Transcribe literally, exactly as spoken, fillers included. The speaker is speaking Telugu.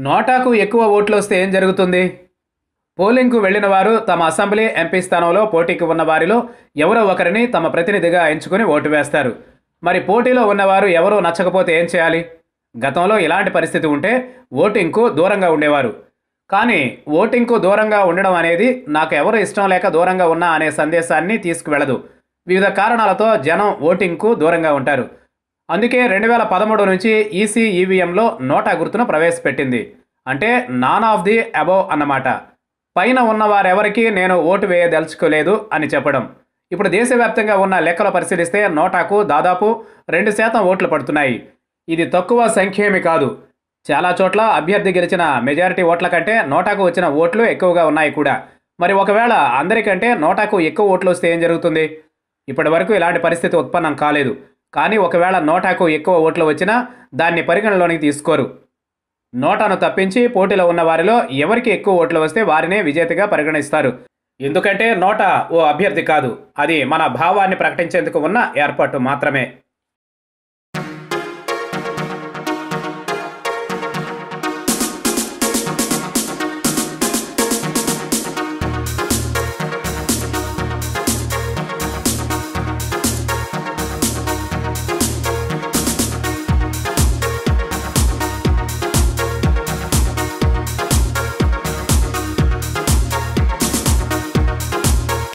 నోటాకు ఎక్కువ ఓట్లు వస్తే ఏం జరుగుతుంది? పోలింగ్‌కు వెళ్లిన వారు తమ అసెంబ్లీ, ఎంపీ స్థానంలో పోటీకి ఉన్న వారిలో ఎవరో ఒకరిని తమ ప్రతినిధిగా ఎంచుకుని ఓటు వేస్తారు. మరి పోటీలో ఉన్నవారు ఎవరూ నచ్చకపోతే ఏం చేయాలి? గతంలో ఇలాంటి పరిస్థితి ఉంటే ఓటింగ్‌కు దూరంగా ఉండేవారు. కానీ ఓటింగ్‌కు దూరంగా ఉండడం అనేది నాకు ఎవరు ఇష్టం లేక దూరంగా ఉన్నా అనే సందేశాన్ని తీసుకువెళ్లదు. వివిధ కారణాలతో జనం ఓటింగ్‌కు దూరంగా ఉంటారు. అందుకే రెండు వేల పదమూడు నుంచి ఈసీ ఈవీఎంలో నోటా గుర్తును ప్రవేశపెట్టింది. అంటే నాన్ ఆఫ్ ది అబోవ్ అన్నమాట. పైన ఉన్నవారెవరికీ నేను ఓటు వేయదలుచుకోలేదు అని చెప్పడం. ఇప్పుడు దేశవ్యాప్తంగా ఉన్న లెక్కలు పరిశీలిస్తే నోటాకు దాదాపు రెండు శాతం ఓట్లు పడుతున్నాయి. ఇది తక్కువ సంఖ్యేమీ కాదు. చాలా చోట్ల అభ్యర్థి గెలిచిన మెజారిటీ ఓట్ల కంటే నోటాకు వచ్చిన ఓట్లు ఎక్కువగా ఉన్నాయి కూడా. మరి ఒకవేళ అందరికంటే నోటాకు ఎక్కువ ఓట్లు వస్తే ఏం జరుగుతుంది? ఇప్పటి వరకు ఇలాంటి పరిస్థితి ఉత్పన్నం కాలేదు. కానీ ఒకవేళ నోటాకు ఎక్కువ ఓట్లు వచ్చినా దాన్ని పరిగణలోనికి తీసుకోరు. నోటాను తప్పించి పోటీలో ఉన్న వారిలో ఎవరికి ఎక్కువ ఓట్లు వస్తే వారినే విజేతగా పరిగణిస్తారు. ఎందుకంటే నోటా ఓ అభ్యర్థి కాదు, అది మన భావాన్ని ప్రకటించేందుకు ఉన్న ఏర్పాటు మాత్రమే.